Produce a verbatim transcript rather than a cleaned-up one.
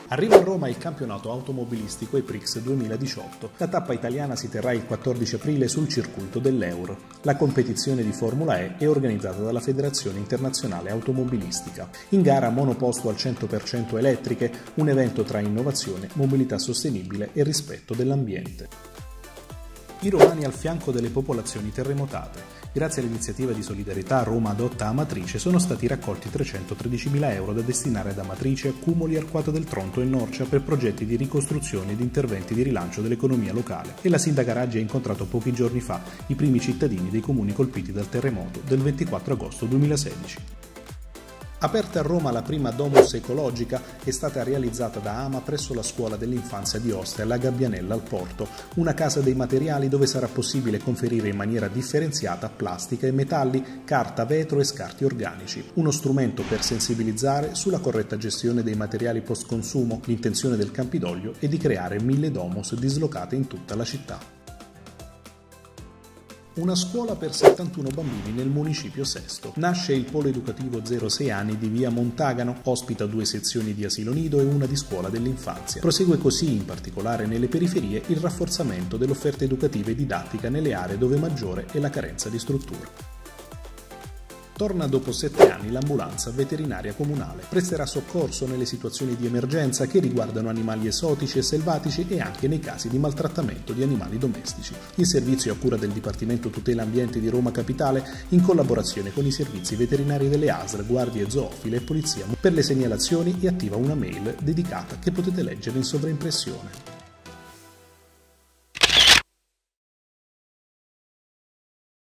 Arriva a Roma il campionato automobilistico EPRIX duemiladiciotto. La tappa italiana si terrà il quattordici aprile sul circuito dell'Eur. La competizione di Formula E è organizzata dalla Federazione Internazionale Automobilistica. In gara monoposto al cento per cento elettriche, un evento tra innovazione, mobilità sostenibile e rispetto dell'ambiente. I romani al fianco delle popolazioni terremotate. Grazie all'iniziativa di solidarietà Roma adotta Amatrice sono stati raccolti trecentotredicimila euro da destinare ad Amatrice, Accumoli, Arquata del Tronto e Norcia per progetti di ricostruzione ed interventi di rilancio dell'economia locale. E la sindaca Raggi ha incontrato pochi giorni fa i primi cittadini dei comuni colpiti dal terremoto del ventiquattro agosto duemilasedici. Aperta a Roma la prima domus ecologica, è stata realizzata da AMA presso la scuola dell'infanzia di Ostia, la Gabbianella al Porto, una casa dei materiali dove sarà possibile conferire in maniera differenziata plastica e metalli, carta, vetro e scarti organici. Uno strumento per sensibilizzare sulla corretta gestione dei materiali post-consumo. L'intenzione del Campidoglio è di creare mille domus dislocate in tutta la città. Una scuola per settantuno bambini nel municipio Sesto. Nasce il polo educativo zero sei anni di via Montagano, ospita due sezioni di asilo nido e una di scuola dell'infanzia. Prosegue così, in particolare nelle periferie, il rafforzamento dell'offerta educativa e didattica nelle aree dove maggiore è la carenza di strutture. Torna dopo sette anni l'ambulanza veterinaria comunale. Presterà soccorso nelle situazioni di emergenza che riguardano animali esotici e selvatici e anche nei casi di maltrattamento di animali domestici. Il servizio è a cura del Dipartimento Tutela Ambiente di Roma Capitale in collaborazione con i servizi veterinari delle A S L, guardie zoofile e polizia. Per le segnalazioni è attiva una mail dedicata che potete leggere in sovraimpressione.